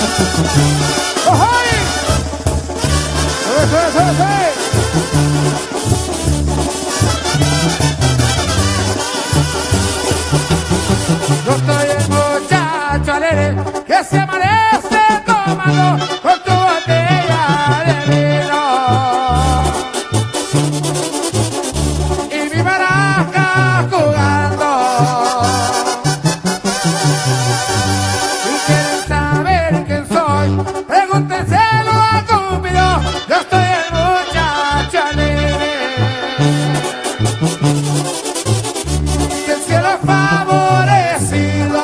Yo soy el muchacho alegre que se amanece tomando con tu botella de vino y mi baraja jugando. Si quieren saber quién soy, pregúntenselo a Cupido. Yo soy el muchacho alegre del cielo favorecido.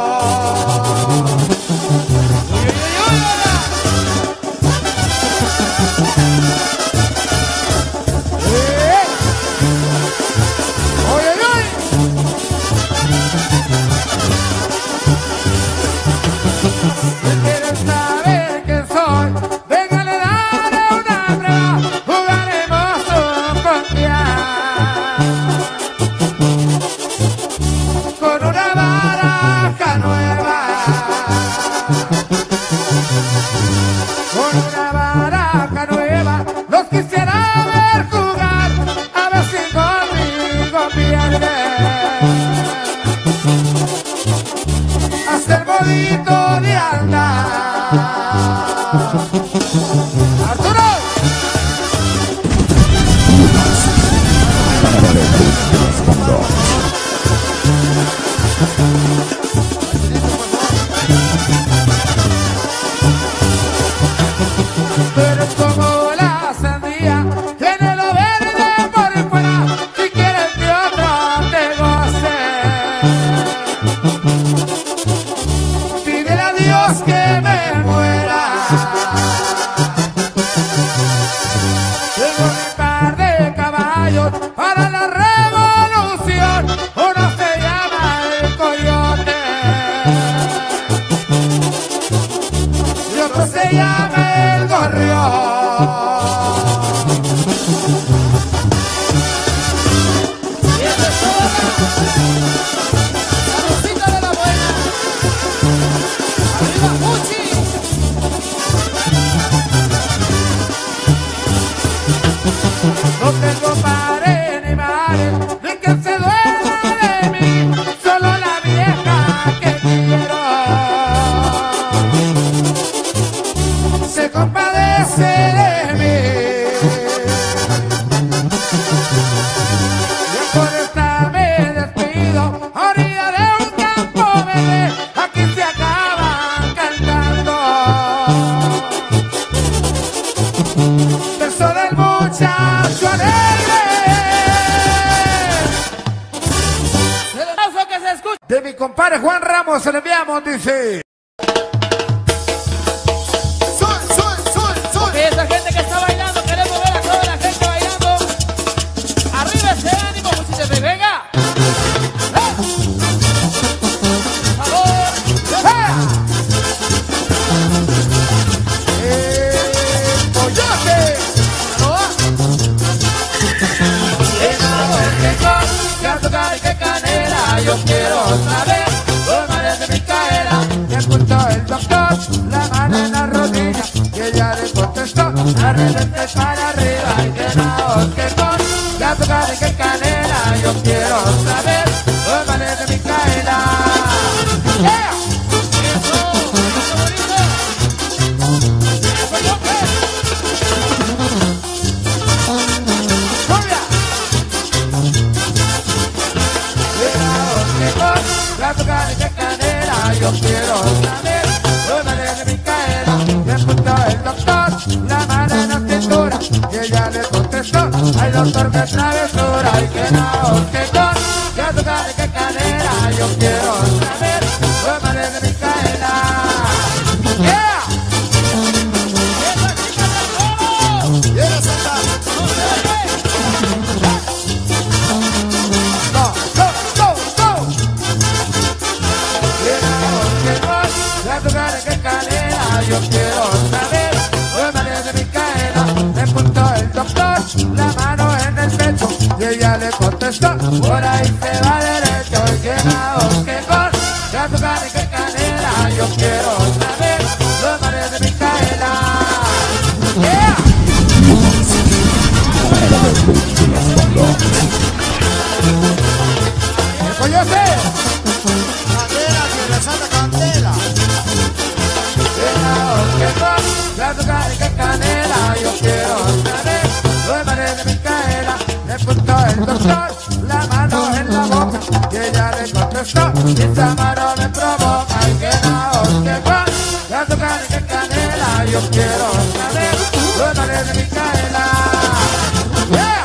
De mi compadre Juan Ramos se le enviamos, dice. Ok, esa gente que está bailando, queremos ver a toda la gente bailando. Arriba ese ánimo, muchachos, venga. Yo quiero saber cómo es de Micaela. Me apuntó el doctor, la mano en la rodilla, y ella le contestó, arreglete para arriba y que no, que con, ya tocaré que canela. Yo quiero saber cómo es de Micaela. ¡Yeah! Yo quiero saber cómo es de Micaela. Me apuntó el doctor, la mano en la cintura, y ella le contestó, ay doctor, qué travesura, y que no, que con, ya tocaré que canela. Yo quiero saber cómo es de Micaela. ¡Yeah! ¡Quiero saltar! Yo quiero saber cómo es de Micaela. Me apuntó el doctor, la mano en el pecho, y ella le contestó, por ahí se va derecho. Y que no, que con, ya tocaré que canela. Yo quiero saber doctor la mano en la boca y ella le contestó, y esa mano me provoca, ay que no, que va, que azúcar y que canela, yo quiero saber los males de Micaela. Yeah.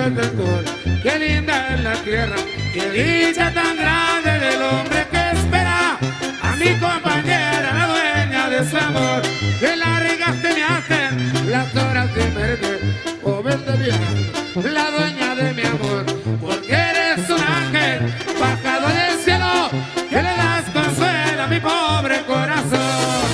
protector. Qué linda es la tierra, qué dicha tan grande del hombre que espera a mi compañera, la dueña de su amor. Que largas te me hacen las horas sin verte, joven de mi alma, la dueña de mi amor. Porque eres un ángel bajado del cielo, que le das consuelo a mi pobre corazón.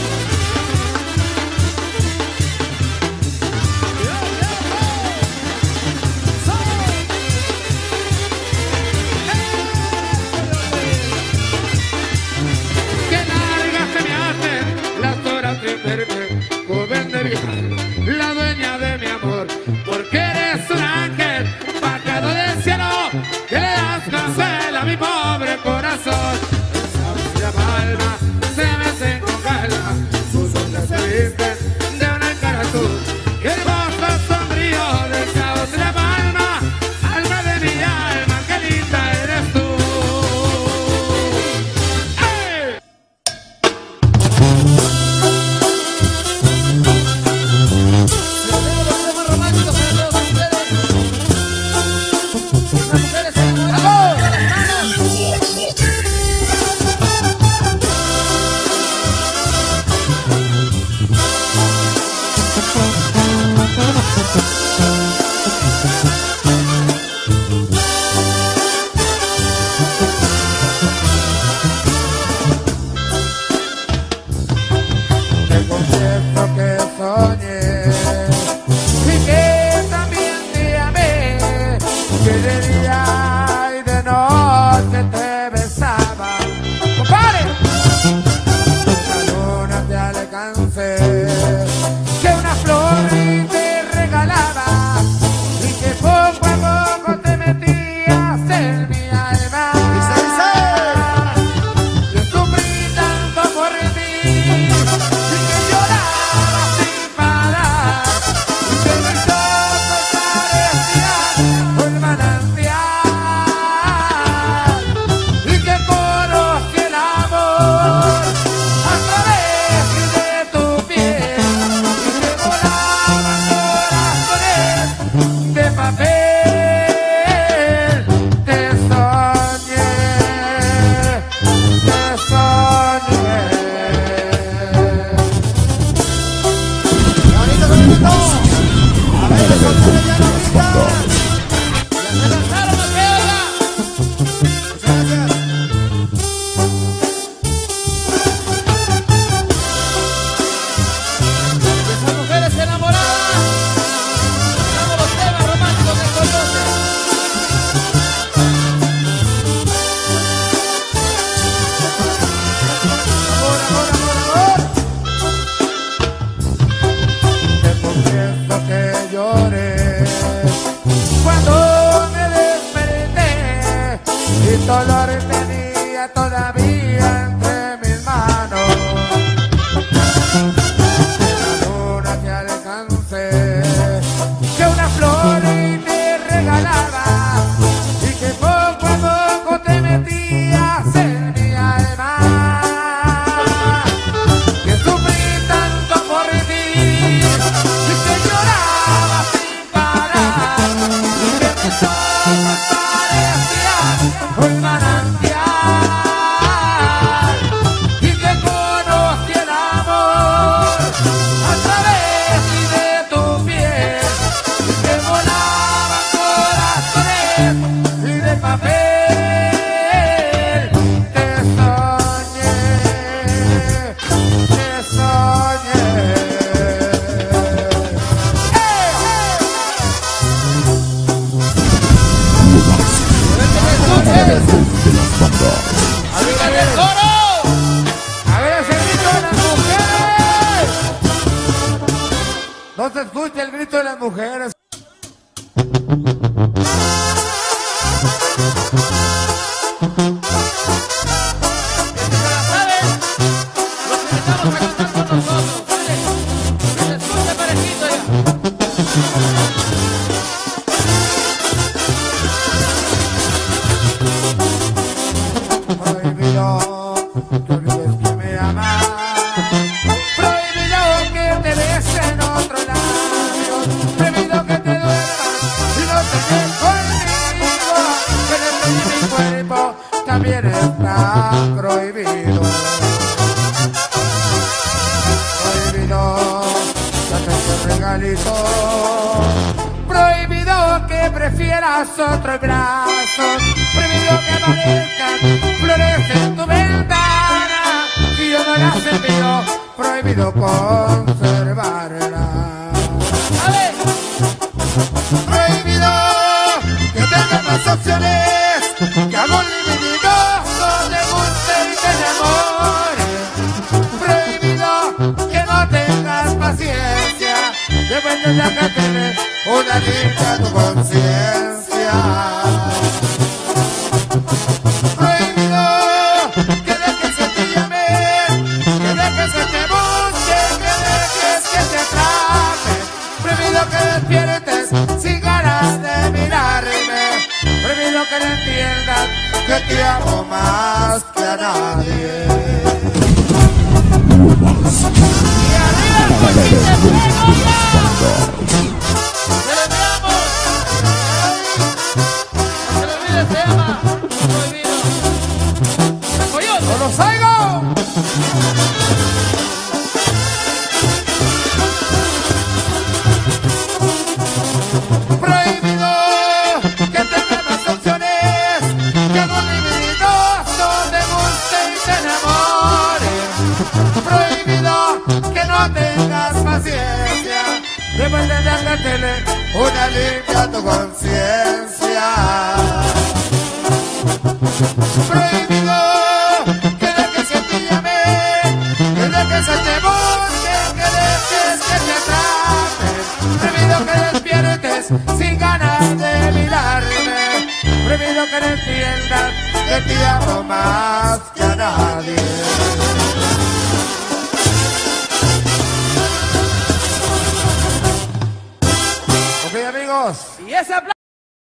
Joven de mi alma, la dueña de mi amor, porque eres un ángel bajado del cielo, que le das consuelo a mi pobre corazón. El sabor de la palma se mece con calma, sus ondas se visten de una cara azul, y el rostro sombrío del sabor de la palma, alma de mi alma, qué linda eres tú. ¡Hey! Dolor tenía todavía entre mis manos, la luna que alcancé, que una flor te regalaba y que poco a poco te metías en mi alma, que sufrí tanto por ti y que lloraba sin parar y que mis ojos parecían un manantial y que conocí el amor a través de tu piel y que volaban corazones y de papel te soñé, te soñé. ¡Arriba del toro! A ver ese grito de las mujeres. No se escucha el grito de las mujeres. Prohibido que olvides que me amas, prohibido que te besen otro labio, prohibido que te duermas y no te dejo prohibido. Prohibido que hacerte regalito. Prohibido que prefieras otro brazo. Prohibido que aparezcan flores en tu ventana. Si yo no las envío, prohibido conservarla. Prohibido que tengas más opciones, que amor dividido no te guste y te enamores. Prohibido que no tengas paciencia, depende de que tienes una limpia tu conciencia. Prohibido que dejes que te llame, que dejes que te busque, que dejes que te atrape. Prohibido que despiertes sin ganas de mirarme. Prohibido que no entiendas que te amo más que a nadie. Y arriba el cochín de fuego, ¡se lo enviamos! No se lo olvide, se llama prohibido. ¡Coyote! ¡No los oigo! Prohibido que tengas más opciones, que amor dividido no te guste y te enamores. Prohibido que no tengas paciencia, debes de darle una limpia a tu conciencia. Prohibido que dejes que te llame, que dejes que te busque, que dejes que te atrape. Prohibido que despiertes sin ganas de mirarme. Prohibido que no entiendas que te amo más que a nadie. Ok, amigos. Y ese aplauso.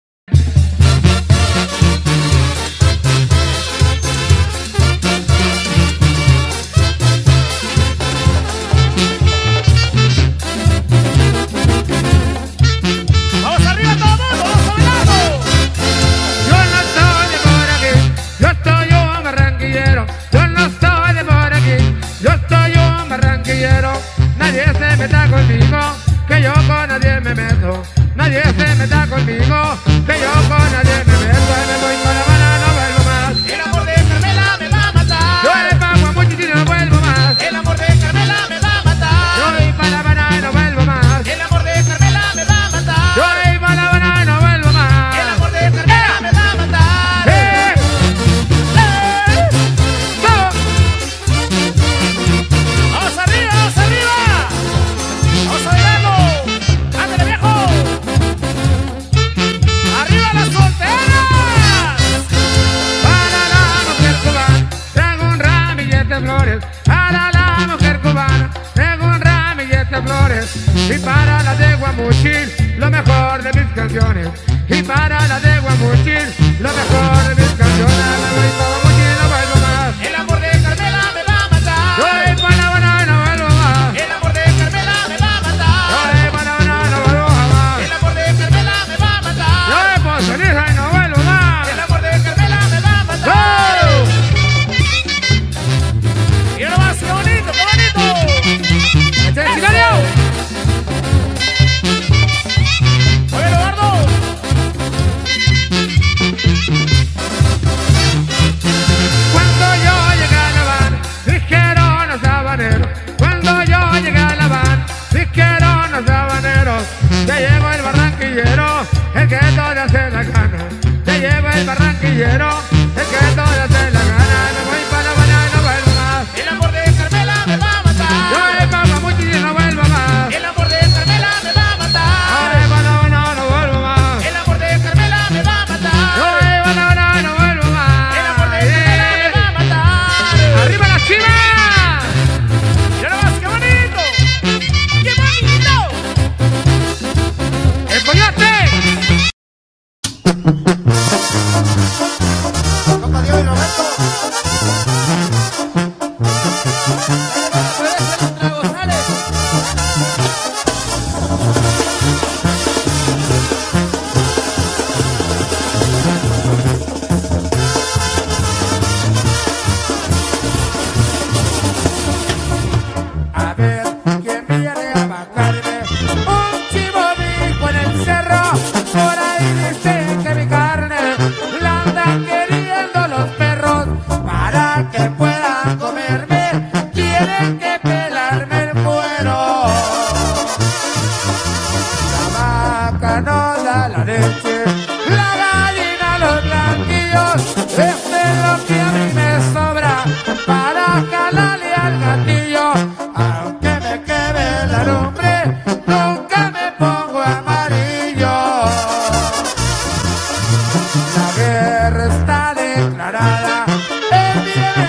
¡Vamos arriba todo el mundo! ¡Vamos bailando! Yo no soy de por aquí, yo estoy un barranquillero. Yo no soy de por aquí, yo estoy un barranquillero. Nadie se meta conmigo, que yo con nadie me meto. Nadie se meta conmigo, que yo con nadie me meto. Me voy con La Habana, no vuelvo más. El amor de Carmela me va a matar. Yo le pago a muchos y no vuelvo más. El amor de Carmela me va a matar. Yo voy para La Habana y no vuelvo más. El amor de Carmela me va a matar. Yo voy para La Habana y no vuelvo más. El amor de Carmela me va a matar. ¡Vamos arriba, vamos arriba! ¡Vamos a bailarlo! ¡Ándale, viejo! ¡Arriba las solteras! Para la mujer cubana traigo un ramillete de flores. Para la mujer cubana traigo un ramillete de flores. Y para la de Guamuchil, lo mejor de mis canciones. Y para la de Guamuchil, lo mejor de mis canciones. Me voy para Guamuchil, no vuelvo más. El amor de Carmela me va a matar. Yo voy para La Habana y no vuelvo más. El amor de Carmela me va a Yo matar. voy para La Habana y no vuelvo jamás. El amor de Carmela me va a Yo matar. voy para Ceniza y no vuelvo más. El amor de Carmela me va a matar. Y ahora más, qué bonito, qué bonito. ¡Eche el silencio! Oye, Eduardo. Cuando yo llegué a La Habana, dijeron los habaneros. Cuando yo llegué a La Habana, dijeron los habaneros. Ya llegó el barranquillero, el que todo hace la gana. Ya llegó el barranquillero, el que todo hace la gana. Me voy para La Habana y no vuelvo más. El amor de Carmela me va a Yo matar. le pago mucho y no vuelvo más. El amor de Carmela me va a Yo matar. le para La Habana y no vuelvo más. El amor de Carmela me va a Yo matar. le para La Habana y no vuelvo más. El amor de Carmela me va a matar. ¡Arriba las chivas! Y ahora más, qué bonito. ¡Qué bonito! ¡El coyote!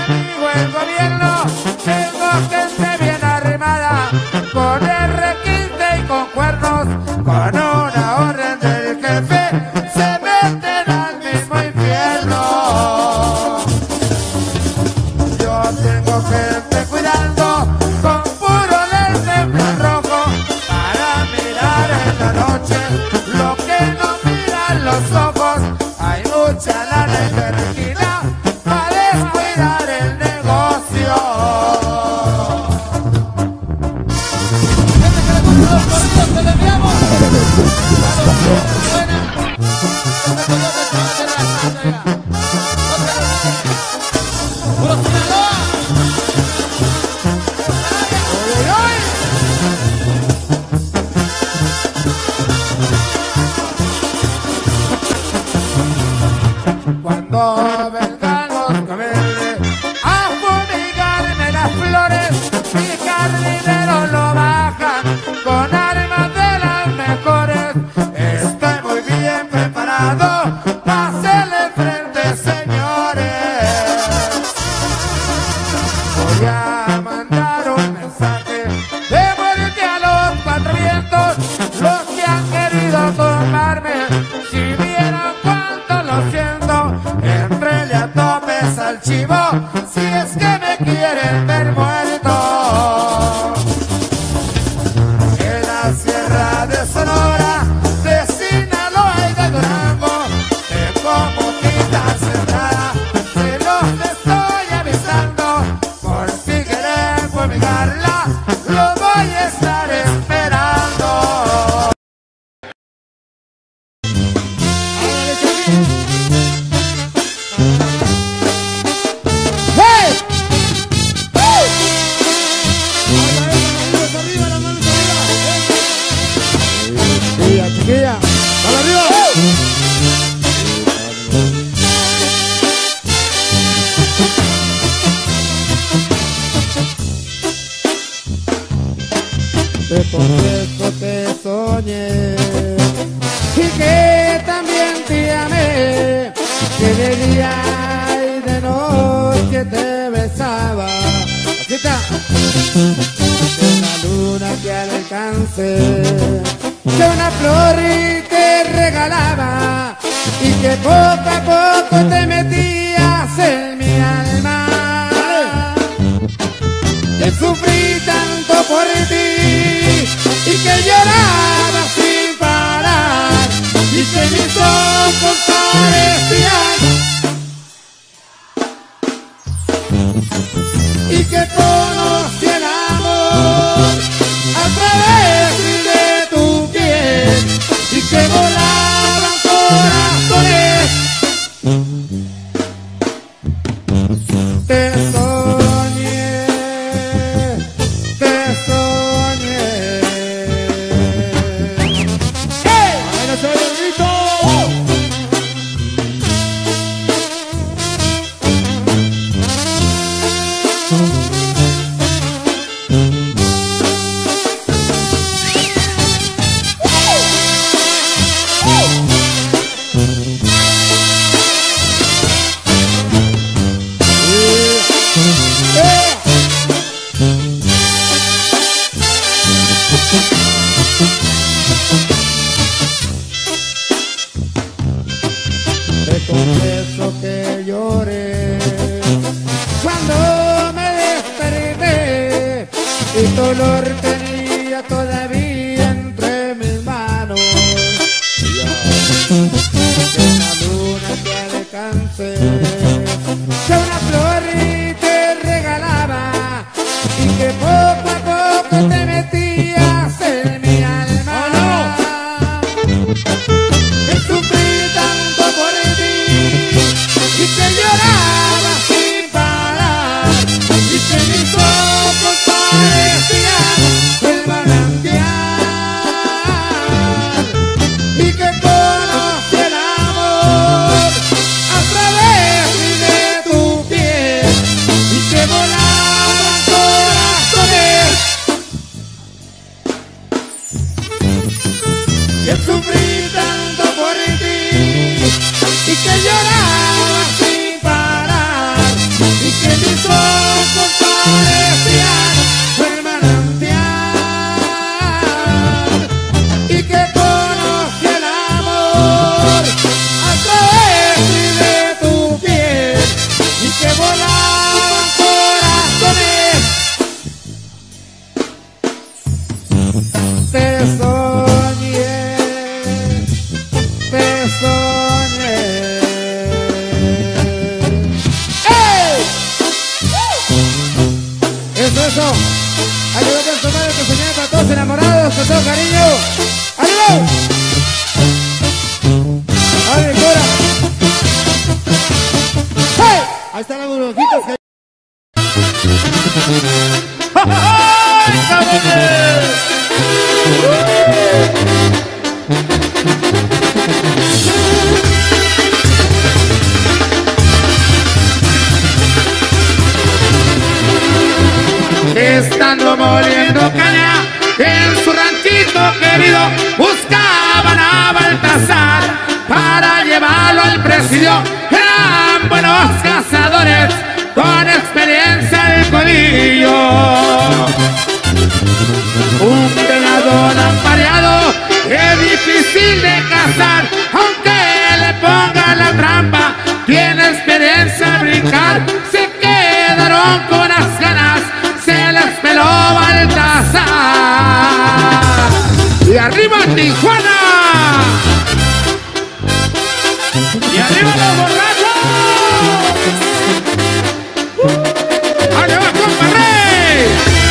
dijo el gobierno, tengo gente bien armada, con R15 y con cuernos, con una orden del jefe, se meten al mismo infierno. Yo tengo gente cuidando, con puro lente infrarrojo, para mirar en la noche lo que no miran los ojos. Hay mucha lana en la esquina para descuidar el negocio. Gente que le gusta los corridos, se le enviamos. Buena. ¡Puro Sinaloa! Cuando vengan los camellos a fumigarme las flores, mi jardinero lo bajan con armas de las mejores. Estoy muy bien preparado para hacerle frente, señores. Voy a mandar un mensaje de muerte a los cuatro vientos, los que han querido tomarme. Si vieran cuánto lo siento, entrele a topes al chivo, si es que me quieren ver muerto. En la sierra de Sonora, de Sinaloa y de Durango, tengo poquita sembrada, se los estoy avisando, por si quieren fumigarla, lo voy a estar esperando. ¡Hey! Chiquilla, chiquilla, ¡dale arriba! Te confieso que soñé y que también te amé, que de día y de noche te besaba. Así está. Que una luna que al alcance, que una flor te regalaba y que poco a poco te metías en mi alma. Que sufrí tanto por ti y que lloraba sin parar y que mis ojos parecían y que conocí el amor a través de tu piel y que volaban corazones. Te soñé, te soñé. ¡Hey! ¡Ay, no se ve el grito! Te confieso que lloré cuando me desperté y tu olor tenía todavía entre mis manos. Que una luna que alcance, que una flor te regalaba y que poco a poco te metías en mi alma. Que sufrí tanto por ti y que lloraba sin parar y que mis ojos parecían el manantial y que conocí el amor a través de tu piel y que volaban corazones. Que sufrí tanto por ti y que lloraba sin parar y que mis abrazo. Ayúdame a tomar esta señal para todos enamorados, con todo cariño. ¡Arriba! ¡Ay, mi cora! ¡Hey! Ahí están las burbujitas que... ¡Ay, cabrones! Estando moliendo caña en su ranchito querido, buscaban a Baltasar para llevarlo al presidio. Eran buenos cazadores con experiencia en codillo. Un venado apareado es difícil de cazar, aunque le pongan la trampa, tiene experiencia en brincar. Se quedaron con las ganas, se les peló Baltasar. Y arriba Tijuana. Y arriba los borrachos. ¡Allá va, compa Rey!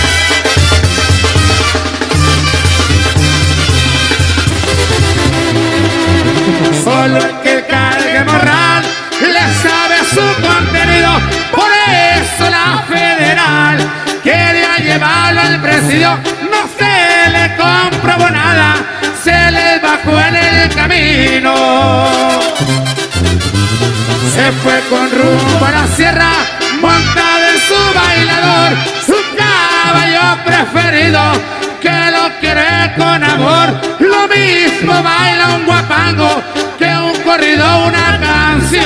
Solo el que cargue morral le sabe su contenido. Por eso la federal quería llevarlo al presidio. No se le comprobó nada, se les bajó en el camino. Se fue con rumbo a la sierra, montado en su bailador, su caballo preferido, que lo quiere con amor. Lo mismo baila un guapango que un corrido, una canción.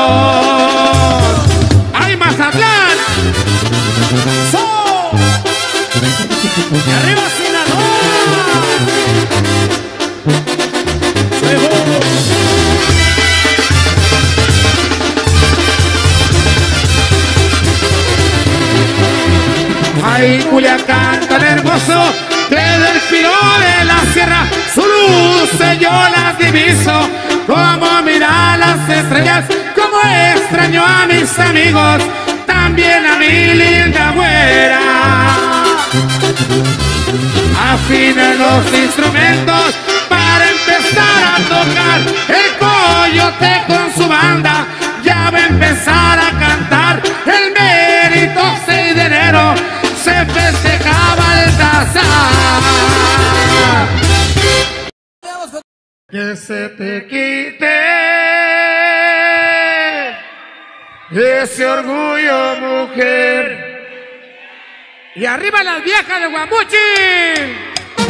¡Ay, Mazatlán! ¡So! ¡Y arriba Sinaloa! Ay, Culiacán tan hermoso, desde el filo de la sierra, su luz yo las diviso, como mirar las estrellas, como extraño a mis amigos, también a mi linda güera. Afinen los instrumentos para empezar a tocar, el coyote con su banda ya va a empezar a cantar. El mérito 6 de enero se festeja Baltasar. Que se te quite ese orgullo, mujer. Y arriba las viejas de Guamuchi.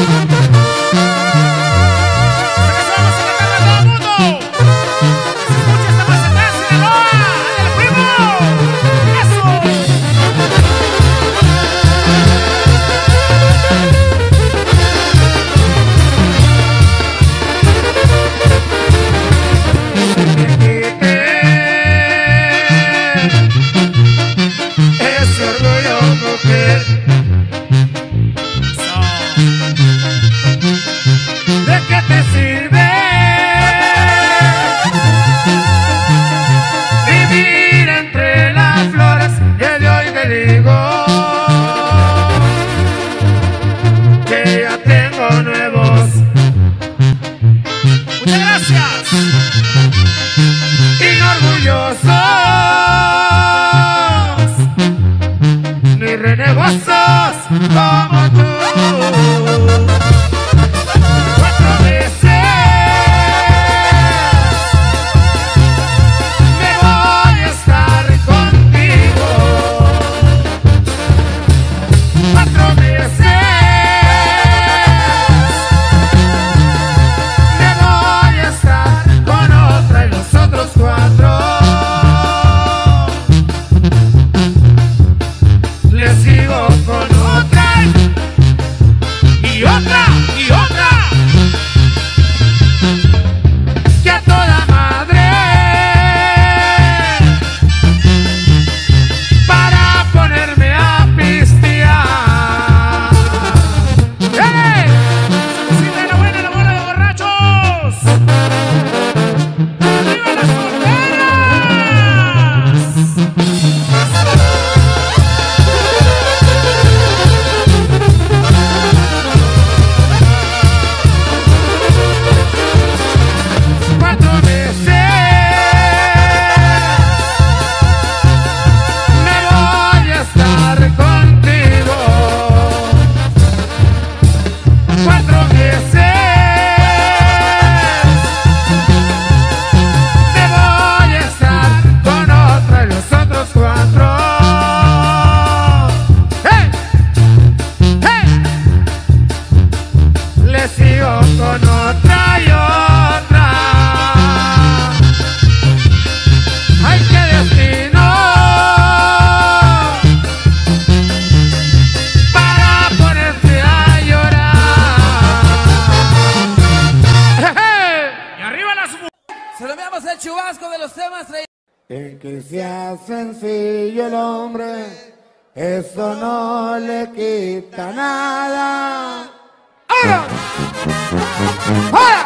Como tú, 4 veces me voy a estar contigo, 4 veces me voy a estar con otra y los otros 4 les sigo con otra. En que sea sencillo el hombre, eso no le quita nada. ¡Ahora! ¡Ahora!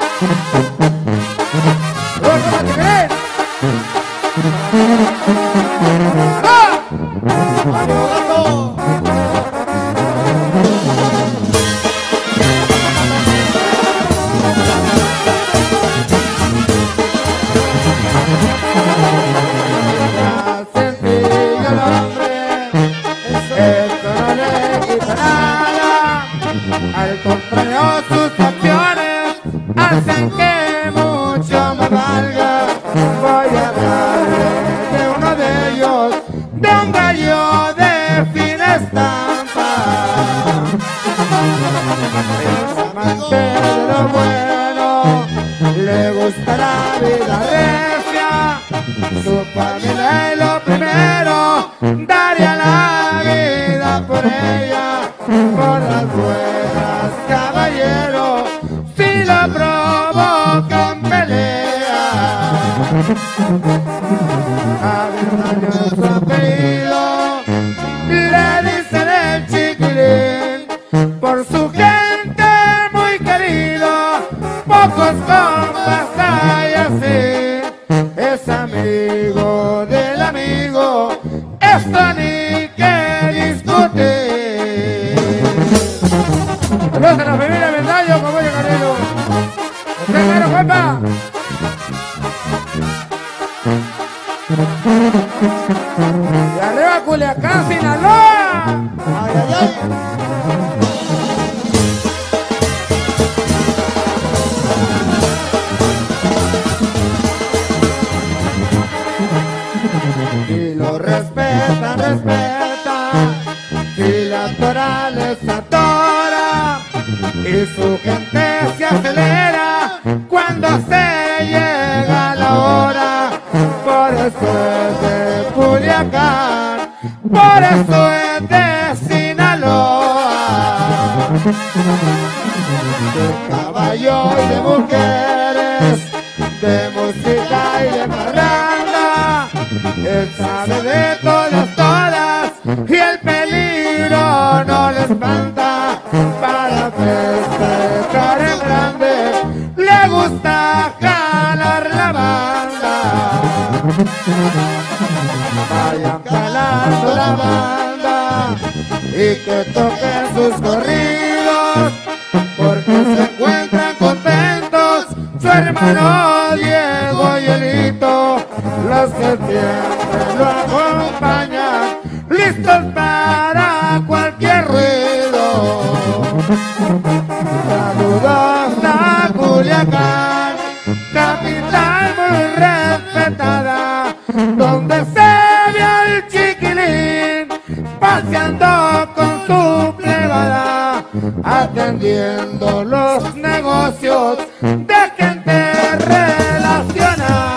¡Vamos a creer! ¡Ah! ¡Vamos, gato! Al contrario, sus acciones hacen que mucho me valga. Voy a hablarle de uno de ellos, de un gallo de fina estampa. Es amante de lo bueno, le gusta la vida recia. Su familia es lo primero, daría la vida por ella, por las buenas, caballero, si lo provocan pelea. A ver, su apellido, le dicen el chiquilín, por su gente muy querido, pocos compas hay así. Es amigo del amigo, esto ni que discutir. Saludos a la familia Vendaño, como yo Canelo. ¡Usted claro, compa! Y arriba Culiacán, Sinaloa. ¡Ay, ay, ay! Si lo respetan, respetan, si la Torah les atora y su gente se acelera cuando se llega la hora. Por eso es de Culiacán, por eso es de Sinaloa. De caballo y de mujeres, de música y de parranda, él sabe de todas, todas, y el peligro no le espanta. Para festejar en grande, le gusta jalar la banda. Vayan jalando la banda y que toquen sus corridos, porque se encuentran contentos su hermano Diego y Elito, los que siempre lo acompañan, listos para cualquier ruido. Saludos a Culiacán, capital muy respetada, donde se ve al chiquilín paseando con su plebada, atendiendo los negocios de gente relacionada.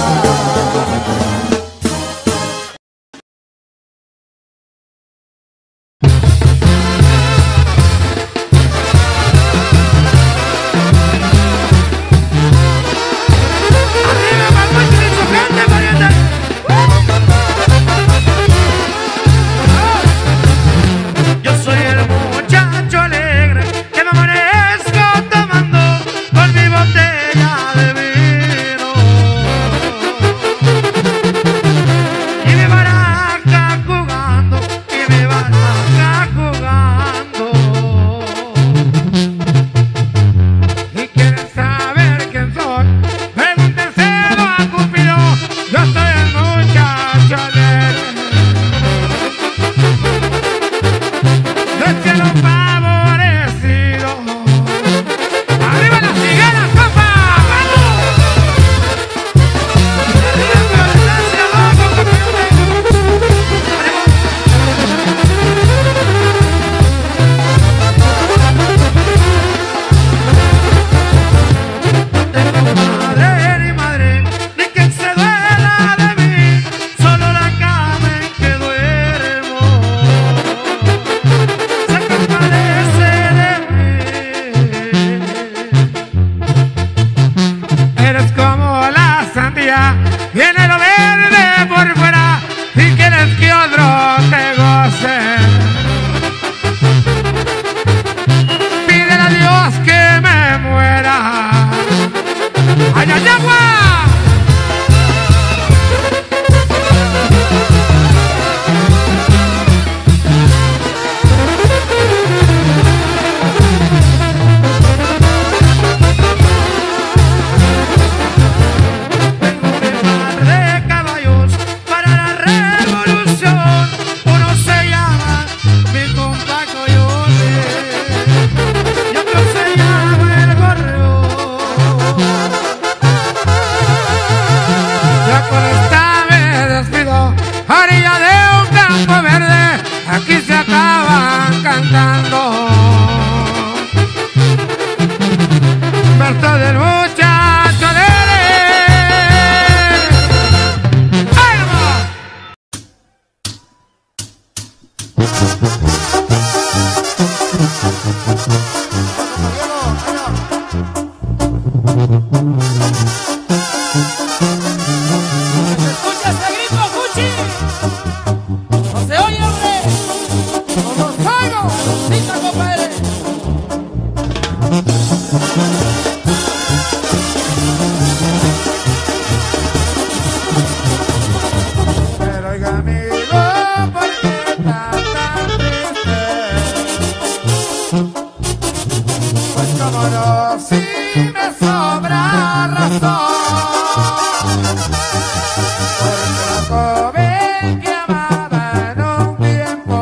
Yo soy el muchacho alegre que me amanezco tomando con mi botella de vino y mi baraja jugando, y mi baraja jugando. Y quieren saber quién soy, pregúntenselo a Cupido. Yo soy el muchacho alegre del cielo favorecido. ¡Arriba las higueras, compa! ¡Vamos! ¡Arriba con la distancia, loco, campeones! y se acaban cantando. Verso del muchacho alegre. ¡Ay, nomás! Escucha ese grito, Cuchi. No se oye, hombre. No los oigo. Cita, compadre. Pero oiga amigo, ¿por qué está tan triste? Pues como no, si me sobra razón. Porque la joven que amaba en un tiempo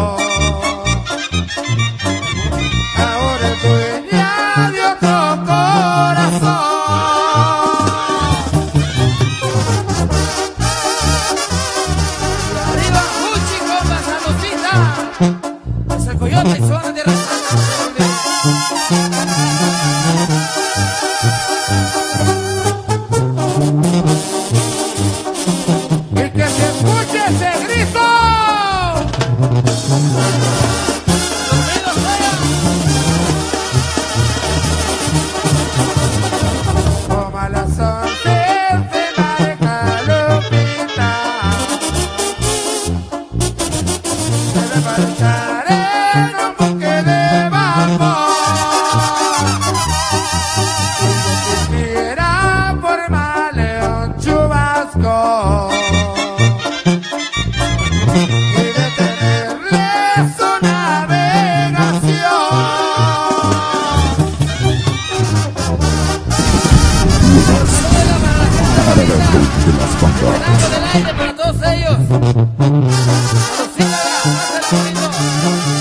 ahora es dueña de otro corazón. Arriba, Cuchi, compa, saludcita. Es el coyote y zona de Y que se escuche ese grito. Dormido sea. Como a las 11 se marca Lupita. Debe marchar en un buque de vapor. Y quisiera formarle un chubasco y detenerle su navegación. Del aire para todos ellos. Saludcita, pásale, bonito.